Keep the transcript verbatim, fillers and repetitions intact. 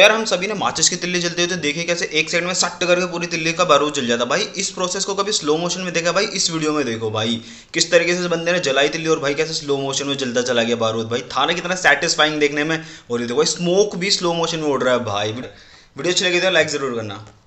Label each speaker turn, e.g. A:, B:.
A: यार हम सभी ने माचिस की तिल्ली जलते हुए तो देखे कैसे एक साइड में सट करके पूरी तिल्ली का बारूद जल जाता। भाई इस प्रोसेस को कभी स्लो मोशन में देखा? भाई इस वीडियो में देखो भाई किस तरीके से इस बंदे ने जलाई तिल्ली और भाई कैसे स्लो मोशन में जलता चला गया बारूद। भाई था ना कितना सेटिस्फाइंग देखने में। और ये देखो स्मोक भी स्लो मोशन में उड़ रहा है भाई। वीडियो अच्छी लगी तो लाइक जरूर करना।